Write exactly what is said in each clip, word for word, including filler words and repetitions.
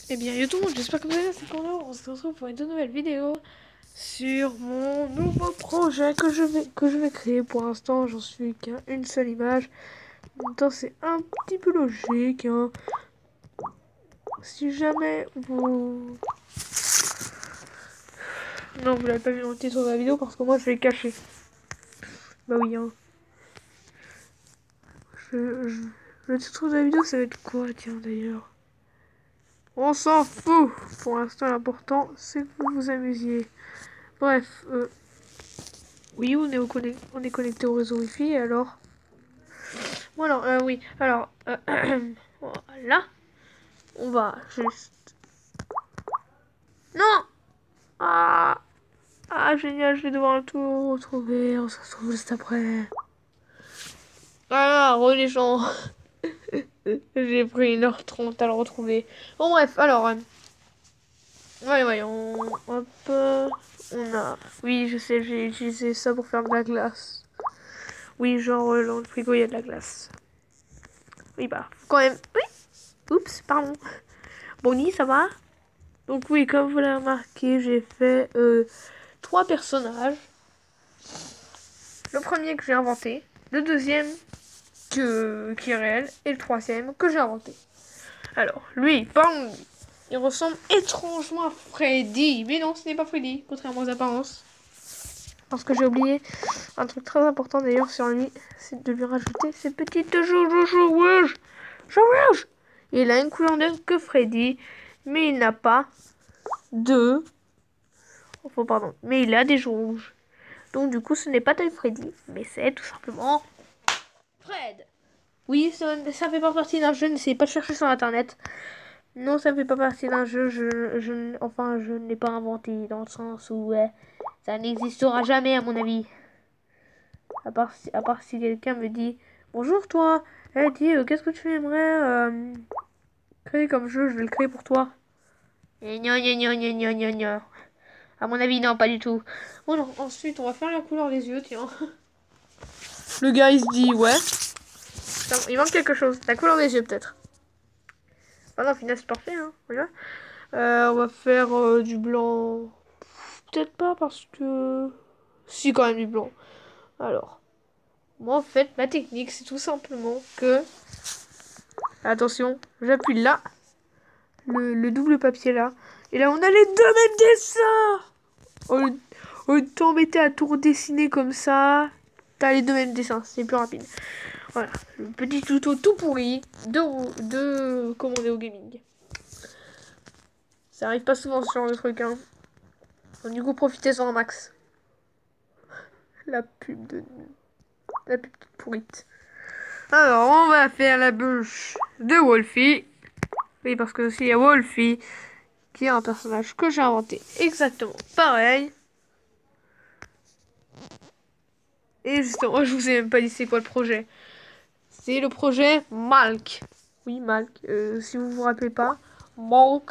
Eh bien, yo tout le monde, j'espère que vous allez c'est qu'on on se retrouve pour une toute nouvelle vidéo sur mon nouveau projet que je vais, que je vais créer. Pour l'instant, j'en suis qu'à une seule image. En même temps, c'est un petit peu logique. Hein. Si jamais vous... Non, vous l'avez pas vu dans le titre de la vidéo parce que moi, je l'ai caché. Bah oui, hein. Je, je... Le titre de la vidéo, ça va être quoi, tiens, d'ailleurs? On s'en fout. Pour l'instant, l'important, c'est que vous vous amusiez. Bref, euh, oui, on est, au connect... on est connecté au réseau Wi-Fi, alors... Bon, alors, euh, oui, alors, euh, voilà, on va juste... Non. Ah, ah, génial, je vais devoir tout retrouver, on se retrouve juste après. Ah, re les gens. J'ai pris une heure trente à le retrouver. Bon, bref, alors... Euh... Ouais, voyons, hop, euh, on a... Oui, je sais, j'ai utilisé ça pour faire de la glace. Oui, genre, euh, dans le frigo, il y a de la glace. Oui, bah, quand même... Oui. Oups, pardon. Bonnie, ça va? Donc oui, comme vous l'avez remarqué, j'ai fait euh, trois personnages. Le premier que j'ai inventé, le deuxième que, qui est réel, et le troisième que j'ai inventé. Alors, lui, parlons de lui. Il ressemble étrangement à Freddy. Mais non, ce n'est pas Freddy, contrairement aux apparences. Parce que j'ai oublié un truc très important d'ailleurs sur lui, c'est de lui rajouter ses petites joues, joues, joues rouges. Joues rouges. Il a une couleur neuve que Freddy, mais il n'a pas de... Enfin, pardon, mais il a des joues rouges. Donc du coup, ce n'est pas Toy Freddy, mais c'est tout simplement Fred. Oui, ça, ça fait pas partie d'un jeu, n'essayez pas de chercher sur internet. Non, ça fait pas partie d'un jeu, je, je, enfin, je ne l'ai pas inventé, dans le sens où ouais, ça n'existera jamais à mon avis. À part si, à part si quelqu'un me dit bonjour toi, eh dis, euh, qu'est-ce que tu aimerais euh, créer comme jeu, je vais le créer pour toi. Et non, non, non, non, non, non, non. À mon avis, non, pas du tout. Bon, non, ensuite, on va faire la couleur des yeux, tiens. Le gars, il se dit, ouais. Putain, il manque quelque chose. La couleur des yeux, peut-être. Ah non, finalement, c'est parfait, hein. Voilà. Euh, on va faire euh, du blanc. Peut-être pas, parce que... Si, quand même, du blanc. Alors. Moi, en fait, ma technique, c'est tout simplement que... Attention, j'appuie là. Le, le double papier, là. Et là, on a les deux mêmes dessins. Au lieu, au lieu de t'embêter à tout redessiner comme ça, t'as les deux mêmes dessins, c'est plus rapide. Voilà, le petit tuto tout pourri de, de commander au gaming. Ça arrive pas souvent ce genre de truc, hein. Donc, du coup, profitez-en un max. La pub de... La pub toute pourrite. Alors, on va faire la bouche de Wolfie. Oui, parce que aussi, il y a Wolfie, qui est un personnage que j'ai inventé exactement pareil. Et justement, je vous ai même pas dit c'est quoi le projet. C'est le projet Malk. Oui, Malk. Euh, si vous vous rappelez pas, Malk.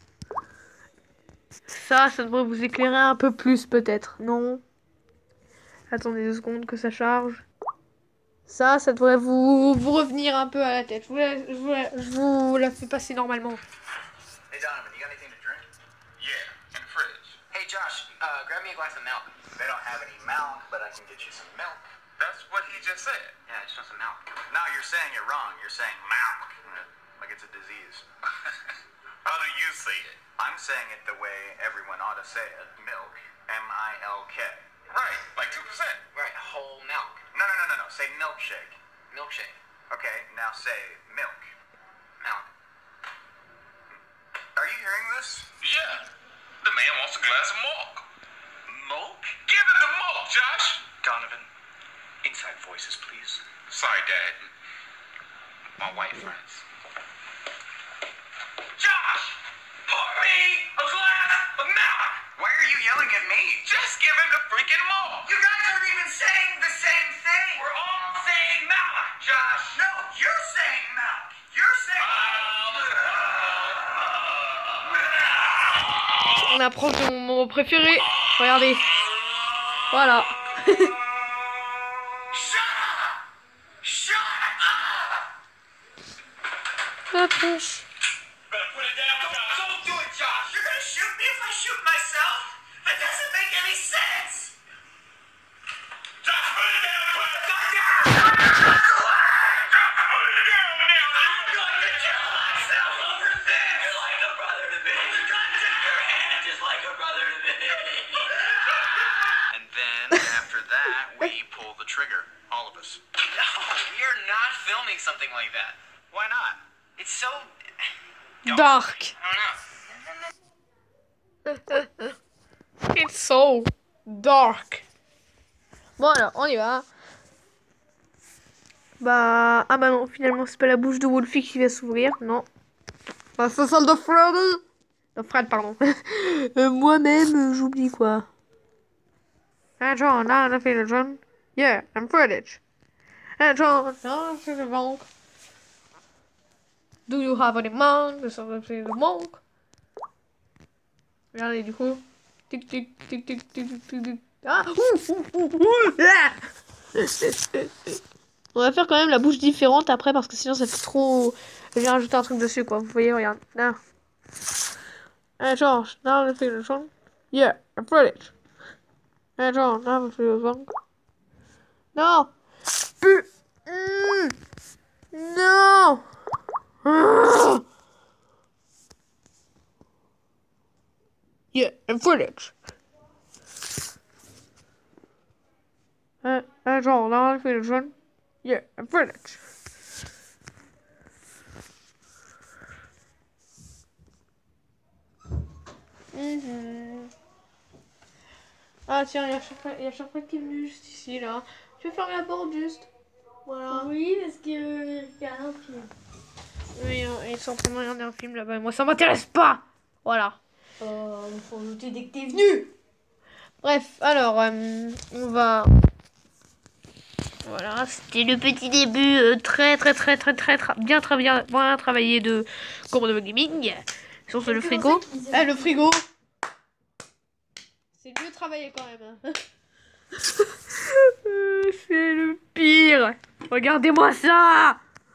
Ça, ça devrait vous éclairer un peu plus peut-être, non? Attendez deux secondes que ça charge. Ça, ça devrait vous, vous revenir un peu à la tête. Je vous la, je vous la, je vous la fais passer normalement. Hey Donovan, you got anything to drink? Yeah, in the fridge. Hey Josh, uh, grab me a glass of milk. They don't have any milk, but I can get you some milk. That's what he just said. Yeah, I just want some milk. No, you're saying it wrong. You're saying milk, like it's a disease. How do you say it? I'm saying it the way everyone ought to say it. Milk. M I L K. Right, like two percent. Right, whole milk. No, no, no, no, no. Say milkshake. Milkshake. Okay, now say milk. Milk. Are you hearing this? Yeah. The man wants a glass of milk. Milk? Give him the milk, Josh. Donovan, inside voices, please. Sorry, Dad. My white friends. Josh! Pour me a glass of milk! Why are you yelling at me? Just give him the freaking milk! You guys aren't even saying the same thing! We're all saying milk, Josh! No, you're saying milk! You're saying On approche de mon moment préféré. Regardez. Voilà. La tronche. Better put it down, Josh. shoot myself? That doesn't make any sense. Just put it down, put it Go down! Just put it down now. I'm going to kill myself over this! You're like a brother to me. Your hand is like a brother to me. And then, after that, we pull the trigger. All of us. No, we are not filming something like that. Why not? It's so... Dark. I don't know. It's so dark. Bon alors, on y va. Bah... Ah bah non, finalement, c'est pas la bouche de Wolfie qui va s'ouvrir, non. Bah, c'est celle de Freddy. De Fred, pardon. euh, Moi-même, euh, j'oublie quoi. Hey John, now I'm feeling John. Yeah, I'm Freddy. Hey John, now I'm feeling monk. Do you have any monk? This is the monk. Regardez du coup. Tic tic tic tic tic tic tic. Ah. On va faire quand même la bouche différente après parce que sinon ça fait trop. J'ai rajouté un truc dessus quoi. Vous voyez, regarde. Là. Hey George, now I'm feeling John. Yeah, I'm Freddy. Hey John, now I'm feeling John. Non. Pu. Mm. Non. Yeah, I'm Freddy. Hey, hey John, now I'm feeling John. Yeah, I'm Freddy. Mm-hmm. Ah tiens, il y a Charpent, il y a Charpent qui est venu juste ici là. Tu peux fermer la porte juste. Voilà. Oui, parce que euh, y a un film. Oui, hein, ils sont en train de regarder un film là-bas. Moi ça m'intéresse pas. Voilà. Euh, il faut noter dès que t'es venu. Bref, alors euh, on va. Voilà, c'était le petit début euh, très très très très très tra... bien très bien, bien travaillé de Gourde Gaming. Sur le frigo. Ah, le frigo. C'est mieux travaillé quand même. Hein. C'est le pire. Regardez-moi ça.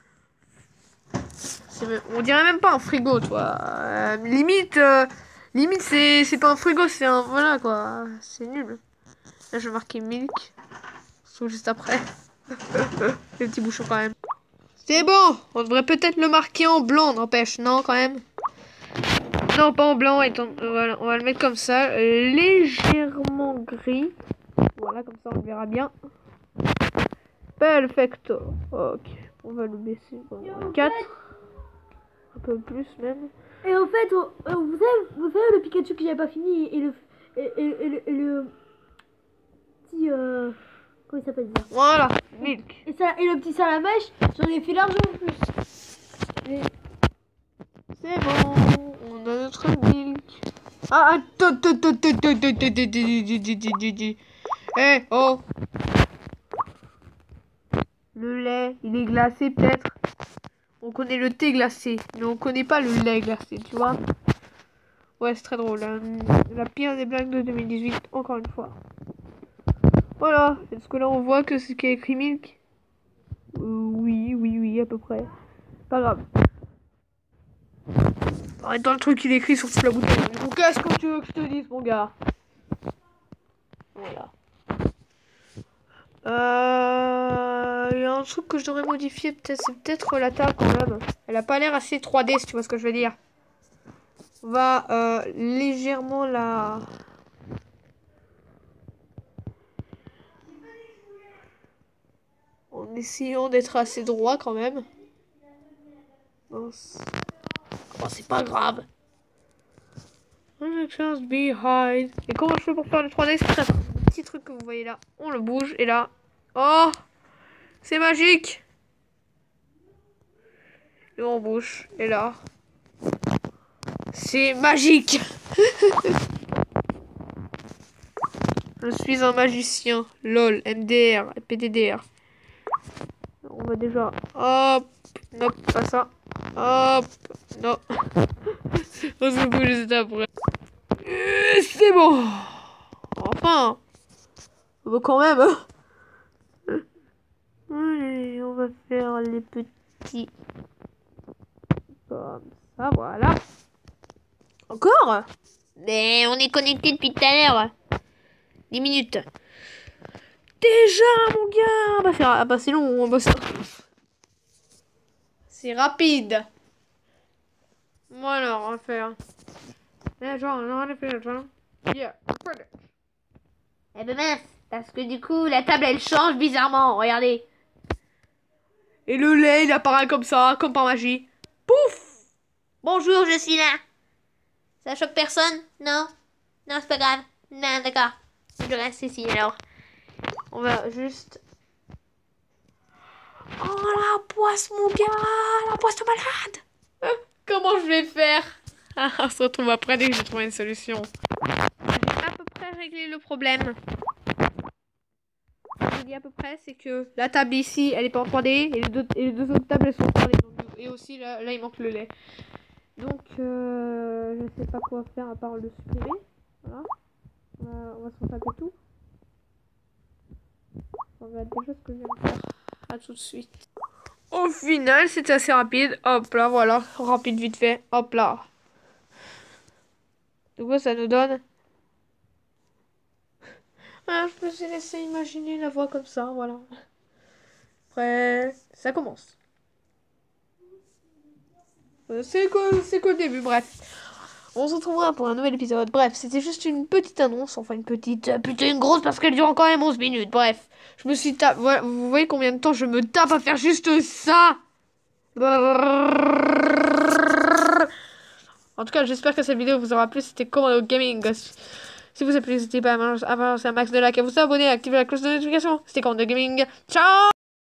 Même... On dirait même pas un frigo, toi. Euh, limite, euh, limite c'est c'est pas un frigo, c'est un voilà quoi. C'est nul. Là, je vais marquer milk. Sauf juste après. Les petits bouchons quand même. C'est bon. On devrait peut-être le marquer en blanc, n'empêche, non quand même. Non, pas en blanc. Étant... Voilà, on va le mettre comme ça, euh, légèrement gris. Voilà, comme ça on le verra bien. Perfecto. Ok, on va le baisser. Bon, quatre. Un peu plus même. Et en fait, on- euh, vous savez, vous savez le Pikachu que j'avais pas fini et le et, et- et le, et le petit euh, comment il s'appelle ça Voilà, milk. et, ça, et le petit salamèche, j'en ai fait largement plus. Et- C'est bon, on a notre milk. Ah, attends, attends, attends, attends, attends, attends, attends, attends, attends, attends. Eh, oh. Le lait, il est glacé peut-être. On connaît le thé glacé, mais on connaît pas le lait glacé, tu vois. Ouais, c'est très drôle. Hein. La pire des blagues de deux mille dix-huit, encore une fois. Voilà, est-ce que là on voit que c'est qui a écrit milk? euh, Oui, oui, oui, à peu près. Pas grave. Arrête dans le truc qu'il écrit sur toute la bouteille. Donc qu'est-ce que tu veux que je te dise, mon gars? Voilà. Euh... Il y a un truc que je devrais modifier, peut-être, c'est peut-être la table quand même. Elle a pas l'air assez trois D, si tu vois ce que je veux dire. On va euh, légèrement la... En essayant d'être assez droit quand même. Mince. Oh, c'est pas grave. Just behind. Et comment je fais pour faire le trois D? C'est très simple. Le petit truc que vous voyez là, on le bouge et là. Oh, c'est magique. Et on bouge et là. C'est magique. Je suis un magicien. LOL, M D R, P D D R. On va déjà. Hop. Non, pas ça. Hop. Non. On se bouge juste après. Euh, C'est bon. Enfin. Bon, quand même. Hein. Allez, on va faire les petits. Comme ça, voilà. Encore? Mais on est connecté depuis tout à l'heure. dix minutes. Déjà, mon gars. Bah, c'est, ah bah, c'est long. Bah, c'est... c'est rapide. Voilà, on va faire. Là, genre, on va faire, genre. Yeah. Eh ben mince, parce que du coup, la table, elle change bizarrement. Regardez. Et le lait, il apparaît comme ça, comme par magie. Pouf! Bonjour, je suis là. Ça choque personne? Non? Non, c'est pas grave. Non, d'accord. Je reste ici, alors. On va juste... Oh, la poisse, mon gars! La poisse de malade! Euh, comment je vais faire? Ah, on se retrouve après dès que j'ai trouvé une solution. J'ai à peu près réglé le problème. Je dis à peu près, c'est que la table ici, elle est pas en trois D, et les deux, et les deux autres tables, elles sont en trois D. Donc, et aussi, là, là, il manque le lait. Donc, euh, je sais pas quoi faire à part le supprimer. Voilà. On va, on va se retaper tout. On regarde déjà ce que je viens de faire. À tout de suite. Au final, c'était assez rapide. Hop là, voilà. Rapide, vite fait. Hop là. Du coup, ça nous donne... Ah, je me suis laissé imaginer la voix comme ça, voilà. Après, ça commence. C'est que, c'est qu'au début, bref. On se retrouvera pour un nouvel épisode. Bref, c'était juste une petite annonce. Enfin, une petite... Euh, putain, une grosse parce qu'elle dure quand même onze minutes. Bref, je me suis tapé... Voilà, vous voyez combien de temps je me tape à faire juste ça. En tout cas, j'espère que cette vidéo vous aura plu. C'était Commando Gaming. Si vous avez plu, n'hésitez pas à balancer un max de likes, à vous abonner, à activer la cloche de notification. C'était Commando Gaming. Ciao!